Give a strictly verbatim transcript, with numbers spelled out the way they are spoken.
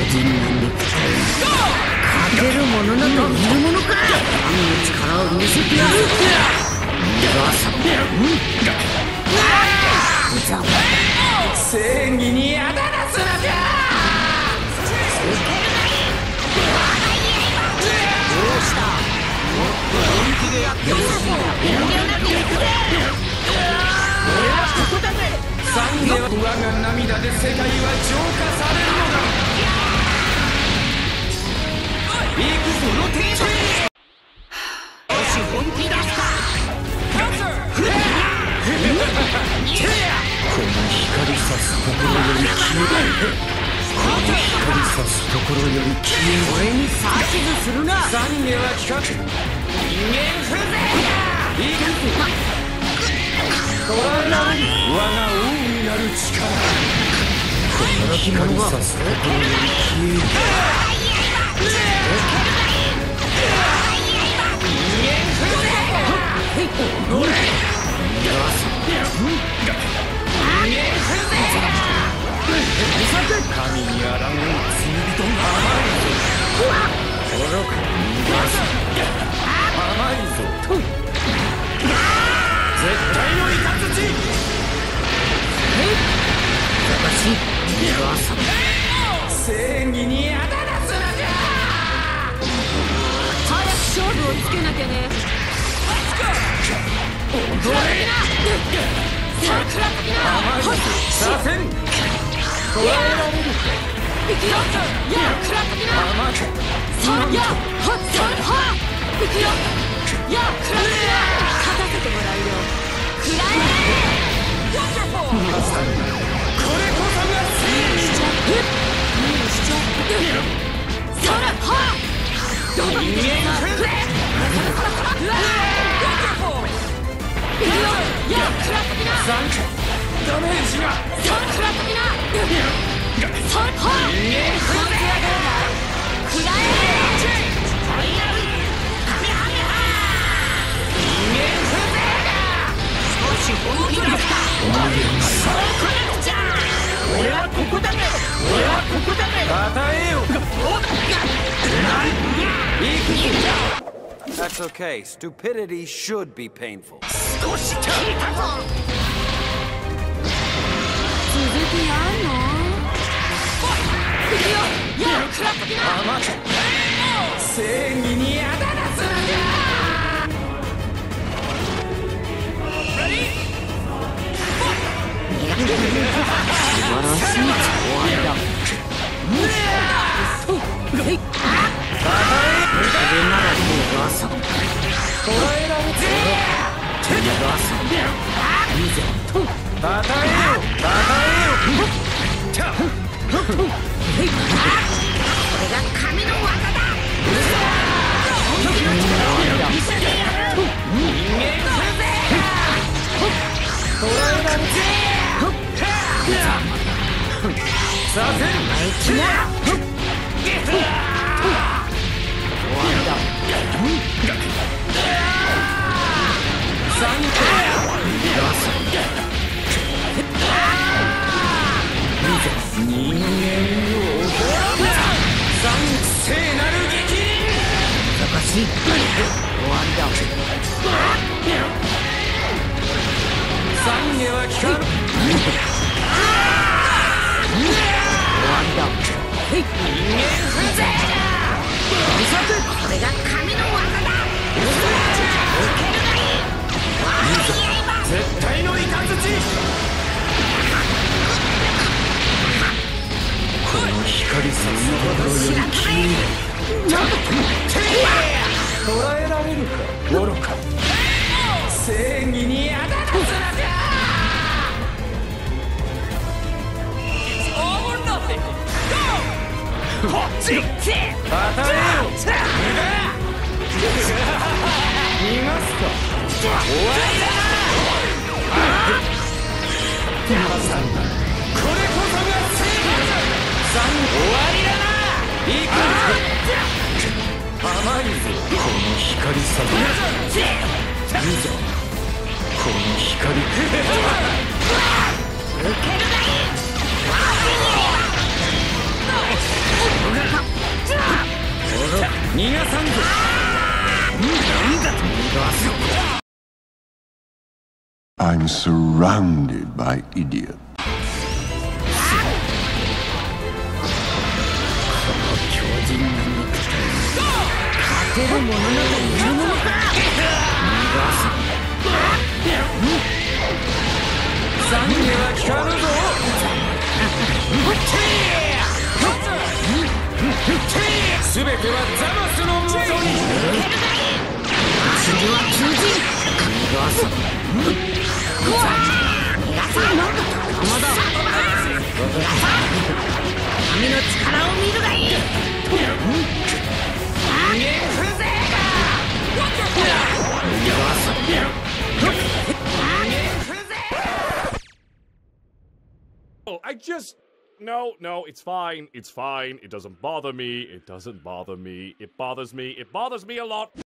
人なんで勝てるものなどいるものか。神の力を見せてやる。 正義にあだなすなじゃ。 どうした。もっと本気でやってほしい。遠慮なく行くぜ。俺はここだぜ。 懺悔は我が涙で世界は浄化されるのだ。行くぞロテーション。 よし本気出すか。この光さすところより消えこの光さすところより消え俺に指図するな。 懺悔は企画人間風情だ。行くぞ捉えられる我が王になる力。 この光さすところより消える人間風情だ。乗れ神にあらがう罪人が甘いぞ。愚か甘いぞ。絶対のイカズチ。 私逃がさ正義にあだなすなじゃ。 早く勝負をつけなきゃね。 踊れ桜的な甘いぞ。させん捉えられるか。 行くよ。やあ桜的な甘いさあやはっさあは行くよ。やあ桜的な勝たせてもらうよ。食らえ。 まさにこれこそが正義。 しちゃうしちゃうそらはどこに人間風情。 うわ行くよ。やあ桜的な残回ダメージが桜的なそらは人間風情。 食らえ。少し本気出すか。そうこなくちゃ。俺はここだね。俺はここだね。 与えよ。 That's okay. Stupidity should be painful. 少し聞いたぞ。続きあんの。行くよ。やあクラッ的な甘い正義にあだなすなじゃ。 素晴らしい終わりだ。それなら逃がさん。 捉えられて逃がさん。いいぜ。 たたえよたたえよ。 これが神の技だ。本気の力を見せてやる。 人間風情。捉えられてさせんあいつな。終わりだ。 残逃がさん。 人間よ残聖なる激難しい。終わりだ。 懺悔は効かぬ。 終わりだ。 人間風情。 これが神の技だ。 絶対のイカズチ。 この光さすところより消える。 捉えられるか愚か。正義にあだなすなじゃ。こっちたたえよ。逃がすか。終わりだ。まさにこれこそが正義だ。終わりだな。行くぞ。甘いぞこの光さがいざこの光受けるがいい。 I'm surrounded by idiots. 勝てる者などいるのか。 残には効かぬぞ。すべてはザマスのもとに。 次は求人。うわなんだ玉だ。神の力を見るがいい。人間風情が。 Oh, I just... No, no, it's fine, it's fine, it doesn't bother me, it doesn't bother me, it bothers me, it bothers me a lot.